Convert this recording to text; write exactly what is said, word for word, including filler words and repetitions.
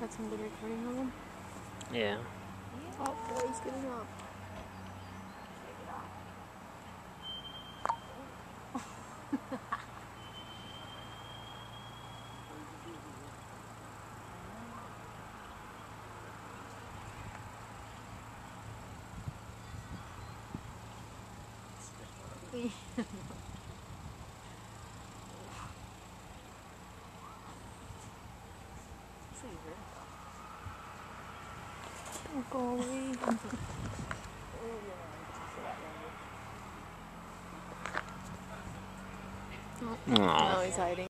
Had somebody recording of him? Yeah. Oh, boy, he's getting up. Oh, go away. Oh, Aww. now he's hiding.